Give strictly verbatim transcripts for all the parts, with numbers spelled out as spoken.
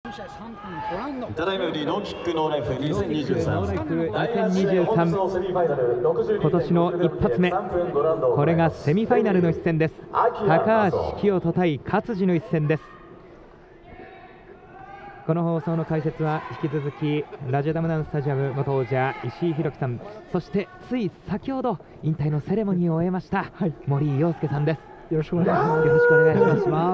ただいまよりノーキックノーライフにせんにじゅうさん、 ノーライフにせんにじゅうさん、今年の一発目、これがセミファイナルの一戦です。高橋清人対勝地の一戦です。この放送の解説は引き続きラジオダムナンスタジアム元王者石井宏樹さん、そしてつい先ほど引退のセレモニーを終えました、はい、森井陽介さんです。 よろしくお願いします。 よろしくお願いします。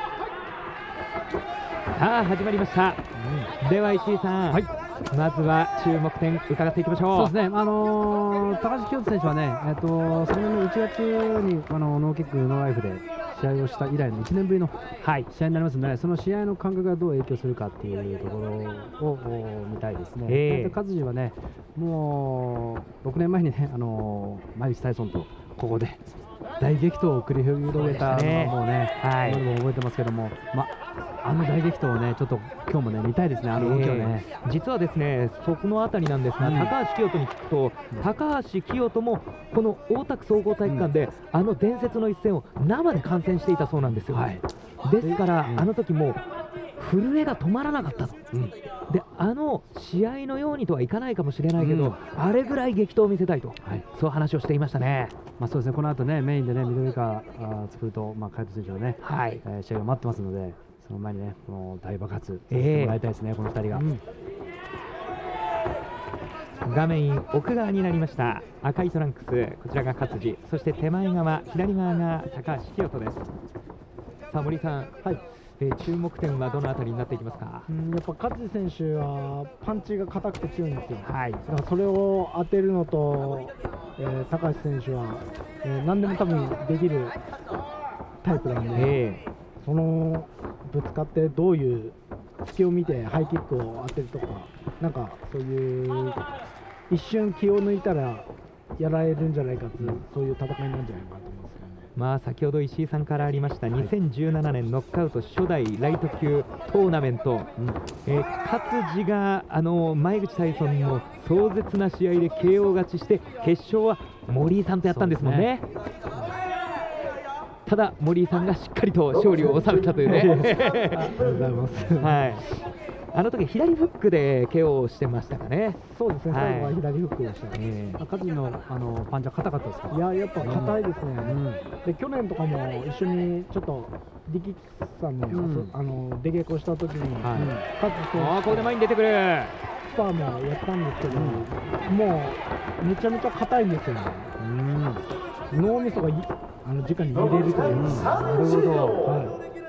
さあ始まりました、うん、では石井さん、はい、まずは注目点伺っていきましょう。 そうですね、あのー、高橋清人選手はね、えっと昨年のいちがつにあのノーキックノーライフで試合をした以来のいちねんぶりの試合になりますので、その試合の感覚がどう影響するかっていうところを見たいですね。えー、勝地はね、もうろくねんまえにね、あのー、マイク・タイソンとここで大激闘を繰り広げたのはもうね、はい、今でも覚えてますけども、まあの大激闘をね、ちょっと今日もね見たいですね、あの動きをね。 えー、実はですね、そこのあたりなんですが、うん、高橋清人に聞くと、うん、高橋清人もこの大田区総合体育館で、うん、あの伝説の一戦を生で観戦していたそうなんですよ。はい、ですから、うん、あの時も震えが止まらなかったと、うん、であの試合のようにとはいかないかもしれないけど、うん、あれぐらい激闘を見せたいと、はい、そう話をしていましたね。 まあそうですね、この後ね、メインでね、緑川作ると、まあ、海斗選手のね、はい、えー、試合が待ってますので、その前にね、この大爆発させてもらいたいですね、えー、このふたりが。うん、 画面奥側になりました赤いトランクス、こちらが勝地、そして手前側、左側が高橋清人です。さあ森さん、はい、えー、注目点はどのあたりになっていきますか。 うん、やっぱ勝地選手はパンチが硬くて強いんですよ。はい、だからそれを当てるのと、えー、高橋選手は、えー、何でも多分できるタイプなんで、えー、そのぶつかってどういう隙を見てハイキックを当てるとか、なんかそういう一瞬気を抜いたらやられるんじゃないかっていう、うん、そういう戦いなんじゃないかと思いますよね。 まあ先ほど石井さんからありました、はい、にせんじゅうななねんノックアウト初代ライト級トーナメント、うん、えー、勝地があの前口タイソンの壮絶な試合で ケーオー 勝ちして決勝は森井さんとやったんですもんね。ただ森井さんがしっかりと勝利を収めたというね。ありがとうございます。はい、あの時左フックで ケーオー してましたかね。 そうですね、最後は左フックでしたね。 勝地のあのパンチは硬かったですか。 いや、やっぱ硬いですね。うん、で去年とかも一緒にちょっと力さんに、うん、あの出稽古した時に、はい、うん、勝地選手、 あ、ここで前に出てくるスパーもやったんですけど、うん、もうめちゃめちゃ硬いんですよね。うん、脳みそがあの直に入れるという。 なるほど。はい、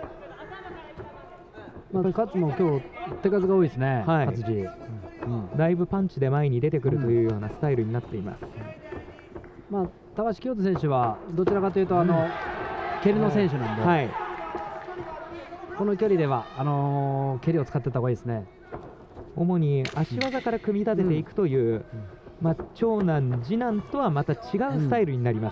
まあ、勝地も今日手数が多いですね。はい、勝地、 うん、だいぶパンチで前に出てくるというようなスタイルになっています。 うん、まあ、高橋清人選手はどちらかというとあの、うん、蹴りの選手なんで、はい、この距離ではあのー、蹴りを使っていった方がいいですね。 主に足技から組み立てていくという、うんうん、まあ、長男次男とはまた違うスタイルになります。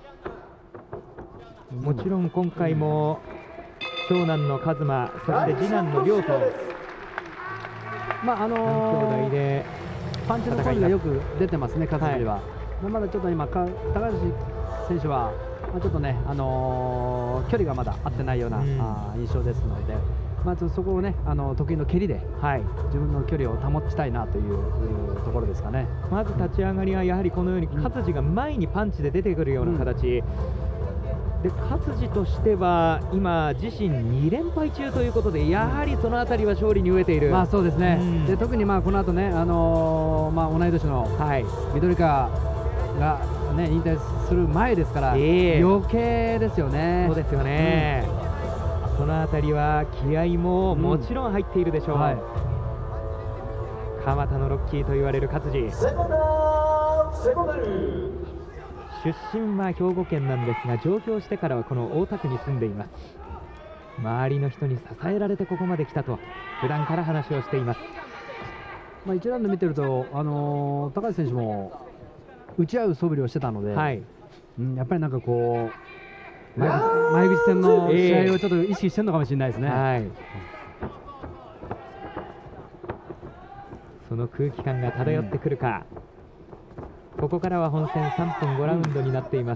うん、もちろん今回も長男の一馬、そして次男の亮と、 まああのー、兄弟でパンチの声がよく出てますね、勝地は。はい、まだちょっと今高橋選手は、まあ、ちょっとね、あのー、距離がまだ合ってないような、うん、あ印象ですので、まあ、ちょっとそこをね、あの得意の蹴りで、はい、自分の距離を保ちたいなというところですかね。 まず立ち上がりはやはりこのように勝地が前にパンチで出てくるような形、うん、で勝地としては今自身に連敗中ということで、やはりそのあたりは勝利に飢えている。 まあそうですね、うん、で特にまあこの後ね、あのーまあ、同い年の、はい、緑川が、ね、引退する前ですから、えー、余計ですよね。 そうですよね、うん、そのあたりは気合ももちろん入っているでしょう。うん、はい、蒲田のロッキーと言われる勝地、出身は兵庫県なんですが、上京してからはこの大田区に住んでいます。周りの人に支えられてここまで来たと普段から話をしています。 まあ一ラウンド見てると、あのー、高橋選手も打ち合う素振りをしてたので、はい、うん、やっぱりなんかこう 前, 前口戦の試合をちょっと意識してるのかもしれないですね。えーはい、 その空気感が漂ってくるか。うん、ここからは本戦さんぷんごラウンドになっています。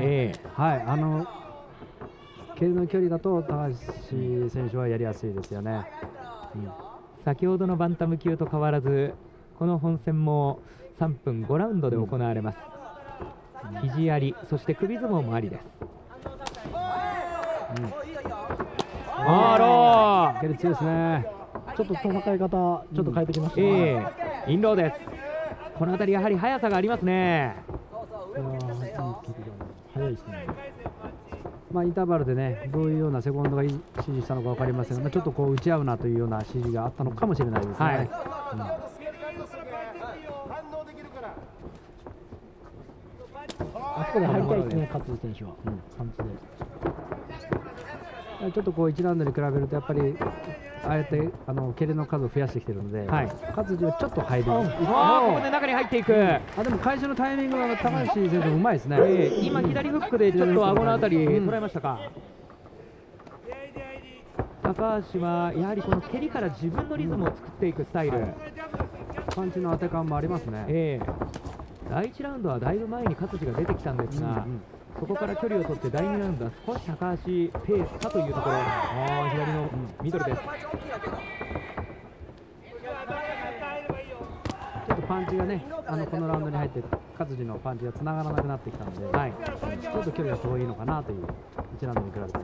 あの右のミドルいいですね。あの距離はいいんですよね。えー、はい、あの蹴りの距離だと高橋選手はやりやすいですよね。うん、 先ほどのバンタム級と変わらずこの本戦もさんぷんごラウンドで行われます。うん、肘あり、そして首相撲もありです。うん、あー、 蹴り強いですね。 ちょっと戦い方ちょっと変えてきましたね。 うん、えー、インローです。この辺りやはり速さがありますね。 速いですね。 まあ、インターバルでね、どういうようなセコンドが指示したのか分かりませんが、まあ、ちょっとこう打ち合うなというような指示があったのかもしれないですね。はい、うん、 あそこで入りたいですね、勝地選手は。うん、感じで。 ちょっとこういちラウンドに比べるとやっぱりあえてあの蹴りの数を増やしてきているので、はい、勝地はちょっと入る。 あここで中に入っていく。 あでも回収のタイミングは高橋選手うまいですね。 えー、今左フックでちょっと顎のあたり捉えましたか。うん、高橋はやはりこの蹴りから自分のリズムを作っていくスタイル。はい、 パンチの当て感もありますね。えー、だいいちラウンドはだいぶ前に勝地が出てきたんですが、うんうん、そこから距離を取ってだいにラウンドは少し高橋ペースかというところ。あ左のミドルです。 ちょっとパンチがね、あのこのラウンドに入って勝地のパンチがつながらなくなってきたので、はい、ちょっと距離が遠いのかなといういちラウンドに比べて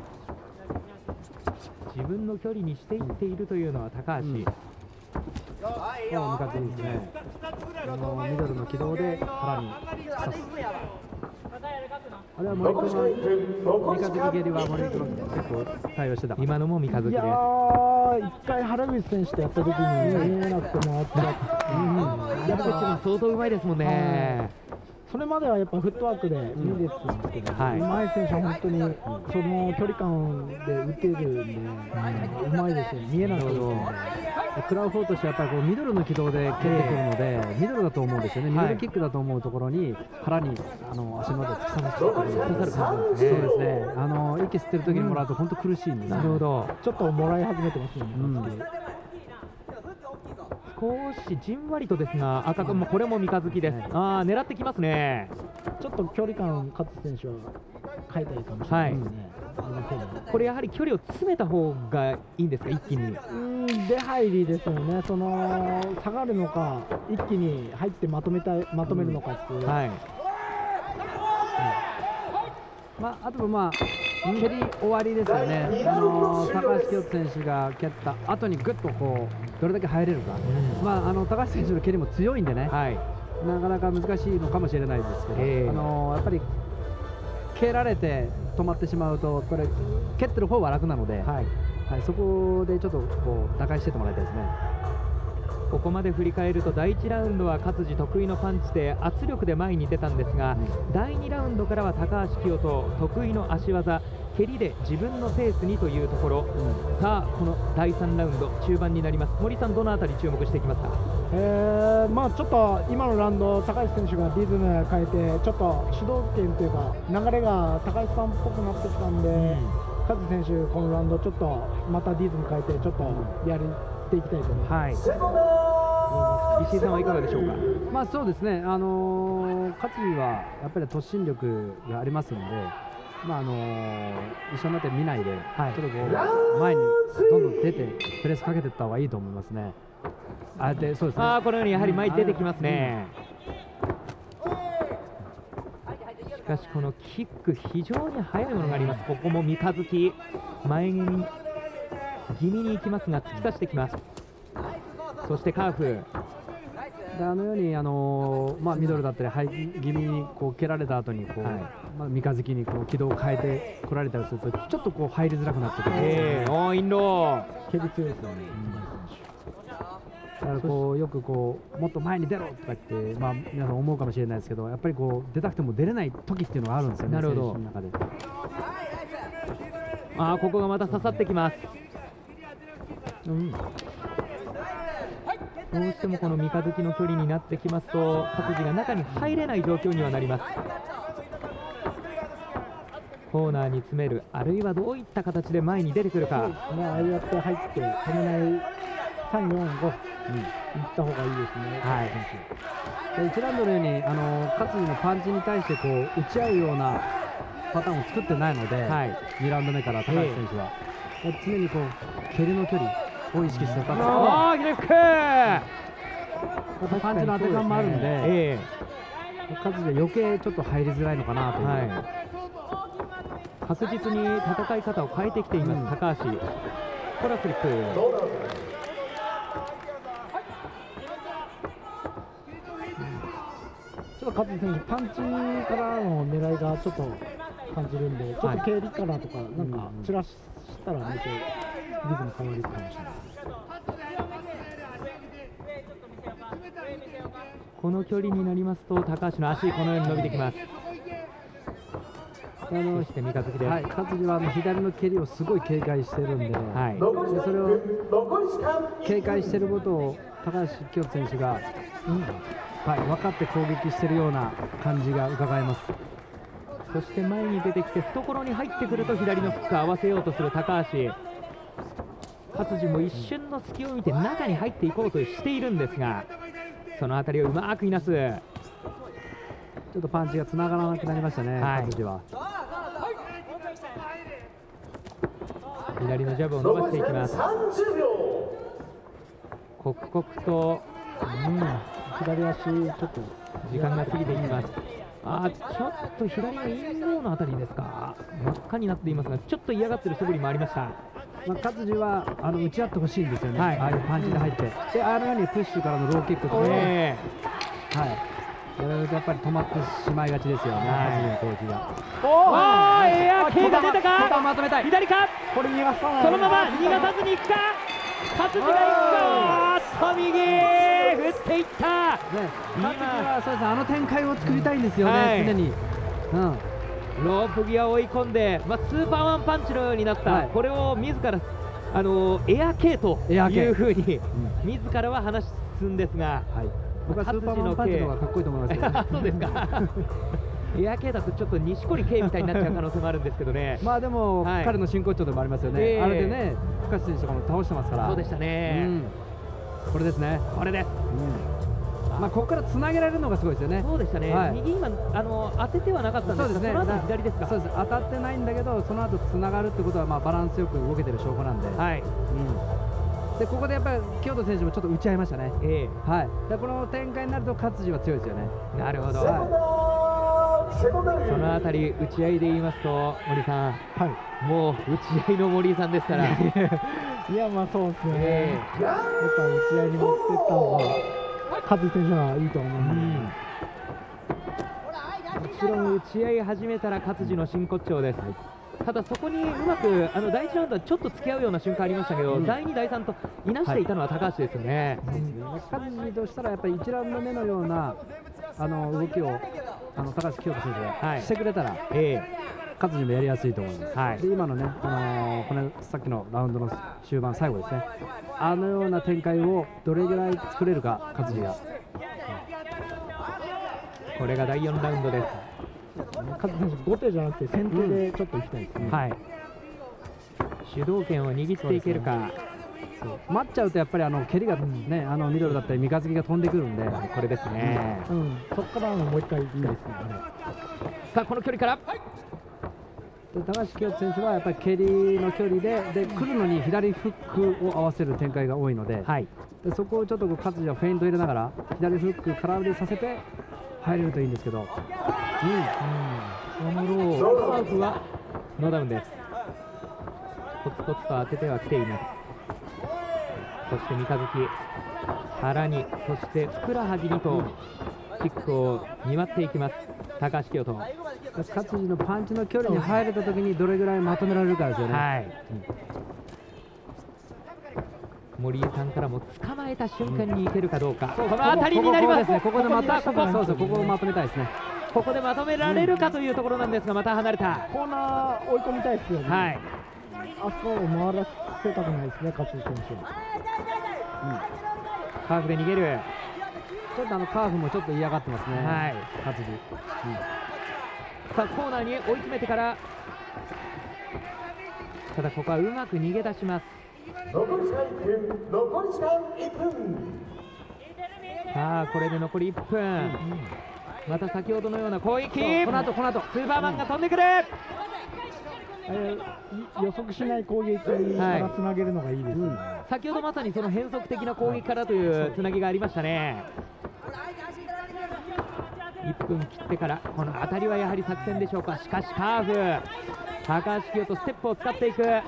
自分の距離にしていっているというのは高橋。うん、 もう味方いいですね。あのミドルの軌道で腹に刺す。あれは森君は三日月蹴りは森君は結構対応してた。 今のも三日月です。 いやー、一回原口選手とやった時に見えなくてもあったやっぱ相当うまいですもんね。 それまではやっぱフットワークで見れてたんですけど、はい、うまい選手は本当にその距離感で打てるんで、うん、うまいですよ、見えなくても。 クラウフォーとしてはやっぱりこうミドルの軌道で蹴ってくるので、ミドルだと思うんですよね。ミドルキックだと思うところに腹にあの足の裏で突き刺さってくる。そうですね。あの息吸ってる時にもらうと本当苦しいんです。 なるほど。 ちょっともらい始めてますよね。うん、 少しじんわりとですが赤くもこれも三日月です。ああ狙ってきますね。 ちょっと距離感勝選手は変えたいかもしれないですね。 はい、これやはり距離を詰めた方がいいんですか、一気に。 うん出入りですよね。その下がるのか一気に入ってまとめたいまとめるのかっていう。うん、はい。 うん、まああとはまあ蹴り終わりですよね。あのー、高橋清選手が蹴った後にぐっとこうどれだけ入れるか。うん、まああの高橋選手の蹴りも強いんでね。はい、なかなか難しいのかもしれないですけど、えー、あのー、やっぱり蹴られて止まってしまうとこれ蹴ってる方は楽なので、はいはい、そこでちょっとこう打開してってもらいたいですね。 ここまで振り返るとだいいちラウンドは勝地得意のパンチで圧力で前に出たんですが、うん、だいにラウンドからは高橋清人得意の足技蹴りで自分のペースにというところ。うん、さあこのだいさんラウンド中盤になります。森さんどのあたり注目していきますか。 えーまあ、ちょっと今のラウンド高橋選手がリズム変えてちょっと主導権というか流れが高橋さんっぽくなってきたんで、うん、勝選手このラウンドちょっとまたリズム変えてちょっとやっていきたいと思います。 はい、石井さんはいかがでしょうか。 まあそうですね、あのー、勝はやっぱり突進力がありますので、まああのー、一緒になって見ないで、はい、ちょっとこう前にどんどん出てプレスかけていった方がいいと思いますね。あでそうですね。 あこのようにやはり前に出てきますね。うん、しかしこのキック非常に速いものがあります。ここも三日月前気味気味に行きますが突き刺してきます。そしてカーフであのように、あのーまあ、ミドルだったりハイ気味にこう蹴られた後にこう、はい、まあ、三日月にこう軌道を変えてこられたりするとちょっとこう入りづらくなってくるんですよね。 えー、おーインロー蹴り強いですよね。 だからこうよくこうもっと前に出ろとか言って、まあ、皆さん思うかもしれないですけど、やっぱりこう出たくても出れない時っていうのがあるんですよね。 なるほど。 選手の中であここがまた刺さってきます。うん、どうしてもこの三日月の距離になってきますと勝地が中に入れない状況にはなります。コーナーに詰める、あるいはどういった形で前に出てくるか。 そうですね、ああやって入って止めないさん、よん、ご、うん、いった方がいいですね。 はい、いちラウンドのようにあの勝地のパンチに対してこう打ち合うようなパターンを作ってないので、 はい、 にラウンド目から高橋選手は、えー、常にこう蹴りの距離を意識してたんです。 ああ、左フック。 パンチの当て感もあるんで、 えー、勝地で余計ちょっと入りづらいのかなという、はい、 確実に戦い方を変えてきています、うん、高橋。コラスリップ。 ちょっと勝地選手、パンチからの狙いがちょっと感じるんで、ちょっと蹴りからとか、なんか散らしたら、ね、リズム変わるかもしれない。 この距離になりますと、高橋の足、このように伸びてきます。 あのそして三日月です。 はい、勝地はあの左の蹴りをすごい警戒してるんで、はい、でそれを警戒していることを高橋清人選手が、うんはい、分かって攻撃しているような感じが伺えます。 そして前に出てきて懐に入ってくると左のフック合わせようとする高橋。勝地も一瞬の隙を見て中に入っていこうとしているんですが、その辺りをうまくいなす。ちょっとパンチがつながらなくなりましたね、はい、勝地は。 左のジャブを伸ばしていきます。刻々と、うん、 左足ちょっと時間が過ぎていきます。あちょっと左のインゴーのあたりですか、真っ赤になっていますが、ちょっと嫌がっている素振りもありました。 まあ、勝地はあの打ち合ってほしいんですよね、はい、ああいうパンチが入って、であのようにプッシュからのローキックとか、ね、はい、やられるとやっぱり止まってしまいがちですよね、勝地の攻撃が。 おー、エア系が出たか、 まとめたい、 左か、 これ逃がさない、 そのまま逃がさずにいくか、勝地がいくか、さあ右、振っていった、ね、 勝地はそうです、あの展開を作りたいんですよね、はい、常に。うんロープ際を追い込んで、まあ、スーパーワンパンチのようになった、はい、これを自らあのエア系というふうに、うん、自らは話すんですが、はい、 僕はスーパーワンパンチの方がかっこいいと思いますよ、ね、 そうですかエア系だとちょっと錦織圭みたいになっちゃう可能性もあるんですけどねまあでも、はい、彼の真骨頂でもありますよね、えー、あれでね深志選手とかも倒してますから。 そうでしたね、うん、 これですね、 これです、うんまあここからつなげられるのがすごいですよね。 そうでしたね、はい、右今あの当ててはなかったんですが、そうですね、その後左ですか。 そうです、当たってないんだけどその後つながるってことはまあバランスよく動けてる証拠なんで、はい、うん、でここでやっぱり清人選手もちょっと打ち合いましたね、えーはい、でこの展開になると勝地は強いですよね。 なるほど、はい、そのあたり打ち合いで言いますと森さん、はい、もう打ち合いの森さんですからいやまあそうですよね、えー、やっぱ打ち合いに持ってった方が勝地選手はいいと思う、うん、もちろん打ち合い始めたら勝地の真骨頂です、はい、ただそこにうまくあのだいいちラウンドはちょっと付き合うような瞬間ありましたけど、うん、だいに、だいさんといなしていたのは高橋ですよね。 勝地としたらやっぱりいちラウンド目のようなあの動きをあの高橋清人選手がしてくれたら、はい、えー勝地もやりやすいと思います、はい、で今のね、あのー、このさっきのラウンドの終盤最後ですね、あのような展開をどれぐらい作れるか勝地が、うん、 これがだいよんラウンドです。 勝地選手後手じゃなくて先手でちょっといきたいですね、うん、はい、 主導権を握っていけるか。 そう待っちゃうとやっぱりあの蹴りがね、あのミドルだったり三日月が飛んでくるんで、 これですね、 うんうん、そこからもう一回いいですね、 さあこの距離から高橋清人選手はやっぱり蹴りの距離でで来るのに左フックを合わせる展開が多いので、はい、でそこをちょっと勝地はフェイント入れながら左フック空振りさせて入れるといいんですけど、うん、 このローカーフはノーダウンです。コツコツと当ててはきています。そして三日月腹に、そしてふくらはぎにとキックを見舞っていきます高橋清人。 勝地のパンチの距離に入れたときにどれぐらいまとめられるかですよね、はい、 うん、森井さんからも捕まえた瞬間にいけるかどうか、うん、この辺りになります。 ここでまたここそうそうここをまとめたいですね。 ここでまとめられるかというところなんですが、また離れたコーナー追い込みたいですよね、はい、あそこを回らせたくないですね勝地選手、うん、 カーフで逃げる。 ちょっとあのカーフもちょっと嫌がってますね、はい、勝地、うん、 さあコーナーに追い詰めてから、ただここはうまく逃げ出します。 残り時間いっぷん、残り時間いっぷん。 さあこれで残りいっぷん、うん、 また先ほどのような攻撃、 この後この後スーパーマンが飛んでくる、 えー予測しない攻撃からつなげるのがいいですよね。 先ほどまさにその変則的な攻撃からというつなぎがありましたね。いっぷん切ってからこの当たりはやはり作戦でしょうか。しかしカーフ、高橋清人ステップを使っていく、さ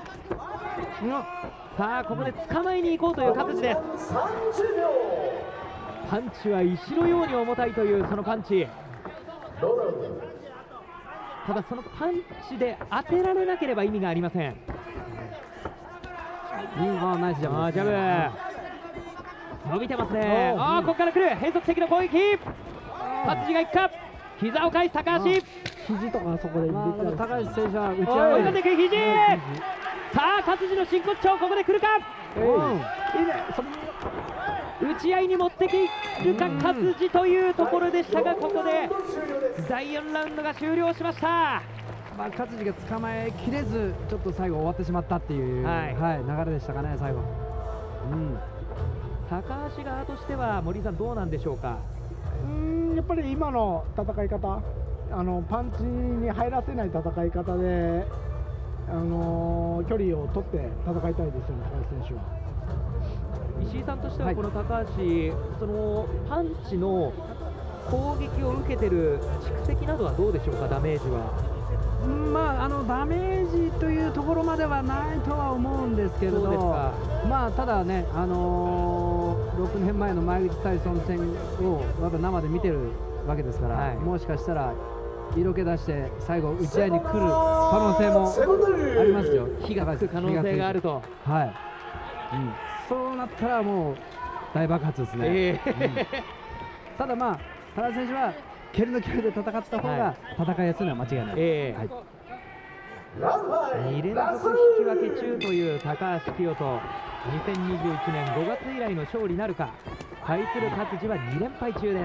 あここで捕まえに行こうという勝地です。パンチは石のように重たいというそのパンチ、ただそのパンチで当てられなければ意味がありません。 うん、あーナイスジャブ、 あージャブ伸びてますね。あーここから来る変則的な攻撃、勝地がいくか、膝を返す高橋、 肘とかそこでまあ入れて高橋選手は打ち追い合い込んでいく肘、さあ勝地の真骨頂ここで来るか、 いいね、それ打ち合いに持っているか勝地というところでしたが、ここでだいよんラウンドが終了しました。 まあ、勝地が捕まえきれずちょっと最後終わってしまったっていう、 はいはい、流れでしたかね最後。うん、 高橋側としては森井さんどうなんでしょうか。 うーんやっぱり今の戦い方、あのパンチに入らせない戦い方で、あのー距離を取って戦いたいですよね、高橋選手は。 石井さんとしてははいこの高橋、そのパンチの攻撃を受けてる蓄積などはどうでしょうか、ダメージは。 うんまあ、あのダメージというところまではないとは思うんですけれど、 そうですか。 まあ、ただね、あのーろくねんまえの前口タイソン戦をまだ生で見てるわけですから、 はいもしかしたら色気出して最後打ち合いに来る可能性もありますよ。 火がつく可能性があると。 はい、うん、そうなったらもう大爆発ですね、 ええうんただまあ高橋選手は蹴りの距離で戦った方が戦いやすいのは間違いないです、 ええはいに連続引き分け中という高橋清人、にせんにじゅういちねんごがつ以来の勝利なるか。対する勝地はに連敗中です。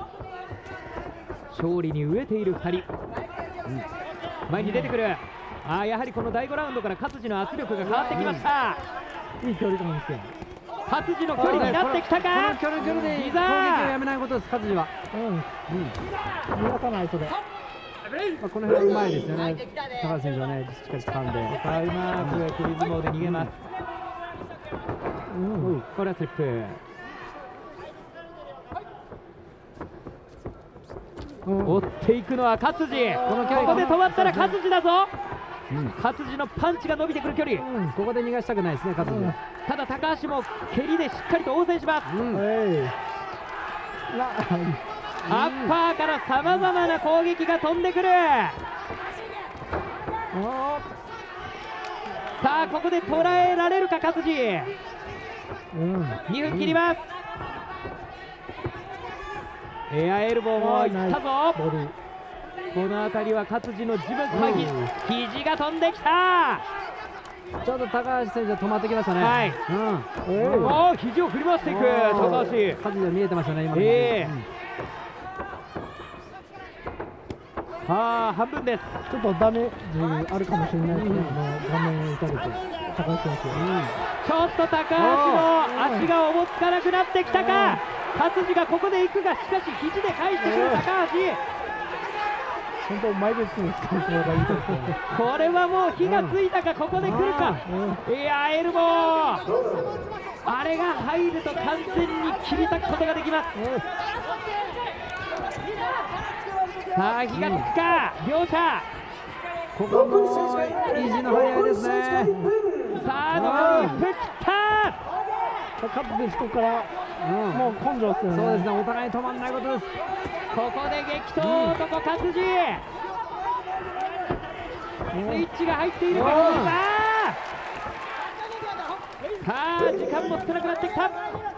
勝利に飢えているふたり、うん、前に出てくる。あーやはりこのだいごラウンドから勝地の圧力が変わってきました。 いい距離感ですよ。 勝地の距離になってきたか。 この距離距離で攻撃を膝やめないことです、勝地は。 うん、逃がさないそれ。 まあ、この辺はうまいですよね、高橋選手はね、しっかり掴んで。 さあうまく首相撲で逃げます。 うんこれはスリップ。追っていくのは勝地。この距離ここで止まったら勝地だぞ。勝地のパンチが伸びてくる距離、 うんここで逃がしたくないですね、勝地は。 ただ高橋も蹴りでしっかりと応戦します。 うんはいなアッパーからさまざまな攻撃が飛んでくる。さあここで捉えられるか勝地。 うんにふん切ります。エアエルボーもいったぞ。 ボディこの辺りは勝地の自分回避、肘が飛んできた。 ちょっと高橋選手は止まってきましたね。 はいうんえおお肘を振り回していく高橋。 勝地は見えてましたね、今の。 ええうんさあ半分です。 ちょっとダメージあるかもしれないですね、あの画面を打たれて、高橋選手。 ちょっと高橋の足がおぼつかなくなってきたか。勝地がここで行くが、しかし肘で返してくる高橋。 本当、前別に使う方がいいですね。 これはもう火がついたか、ここで来るか。いやエルボー、あれが入ると完全に切り裂くことができます。さあ火がつくか、両者。 ここも意地の張り合いですね。 さあ残りいっぷん切った。 勝って人からうんもう根性ですよね。 そうですね、お互い止まらないことです。 ここで激闘男勝地、スイッチが入っているか。さあ時間も少なくなってきた。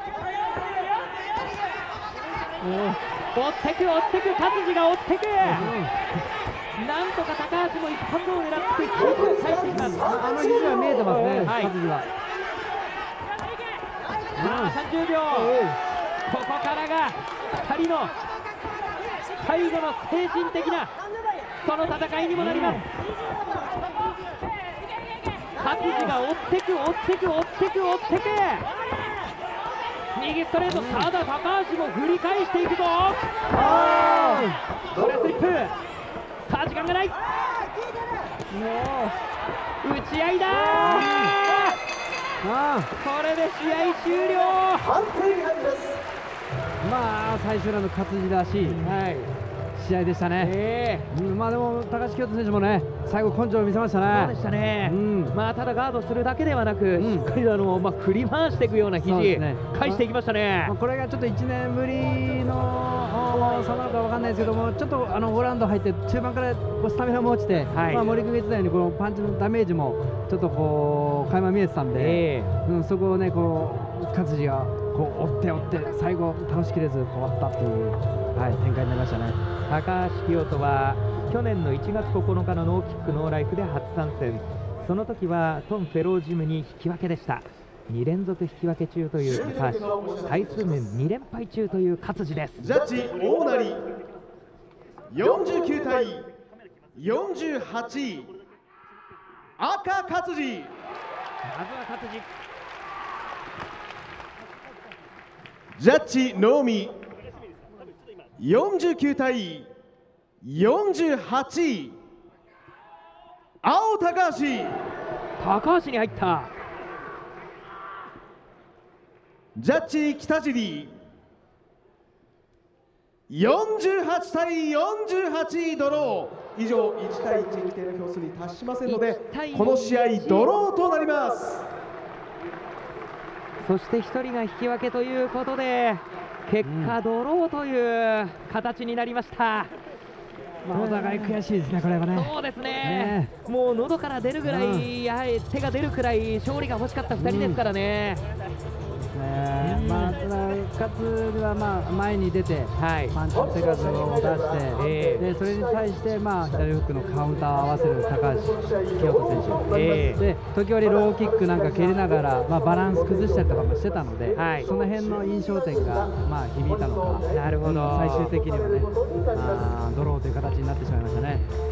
追ってく追ってく勝地が追ってく。なんとか高橋も一発を狙って肘を返しています。 あの肘は見えてますね、 はい勝地は。 さあさんじゅうびょう、ここからがふたりの最後の精神的なその戦いにもなります。勝地が追ってく追ってく追ってく追ってく。 右ストレート、ただ高橋も振り返していくぞ。これスリップ、さあ時間がない、もう打ち合いだー。これで試合終了。 判定に入ります。 まあ最終ラウンド勝地らしい、はい、試合でしたね。 えーうん、まあでも高橋恭斗選手もね最後根性を見せましたね。 そうでしたね、 うんまあただガードするだけではなく、 うんしっかりとあの、まあ、振り回していくようなそう肘、 ですね返していきましたね。 まあ、これがちょっといちねんぶりの差なのかわかんないですけども、ちょっとあのごラウンド入って中盤からこうスタミナも落ちて、 はいまあ、森君が言ってたようにこのパンチのダメージもちょっとこう垣間見えてたんで、 えうん、そこをねこう勝地がこう追って追って最後倒しきれず終わったっていう、はい、展開になりましたね。 高橋清斗は去年のいちがつここのかのノーキックノーライフで初参戦、その時はトン・フェロージムに引き分けでした。に連続引き分け中という高橋、対数面に連敗中という勝地です。 ジャッジ大成よんじゅうきゅうたいよんじゅうはち、赤勝地。 まずは勝地、 ジャッジ能見よんじゅうきゅうたいよんじゅうはち、青高橋。 高橋に入った。 ジャッジ北尻よんじゅうはちたいよんじゅうはちドロー。以上いちたいいち規定の票数に達しませんのでいちたいこの試合ドローとなります。 そしてひとりが引き分けということで結果ドローという形になりました。 まあ、お互い悔しいですね、これはね。 そうですね、 ねもう喉から出るぐらい、やはり手が出るくらい勝利が欲しかったふたりですからね。 ねうんまあ、ただ勝はまあ前に出て、 はいパンチの手数を出して、 ええでそれに対して、まあ、左フックのカウンターを合わせる高橋清斗選手、 ええで時折ローキックなんか蹴りながら、まあ、バランス崩したりとかもしてたので、 はいその辺の印象点が、まあ、響いたのか、 なるほど最終的にはね、あードローという形になってしまいましたね。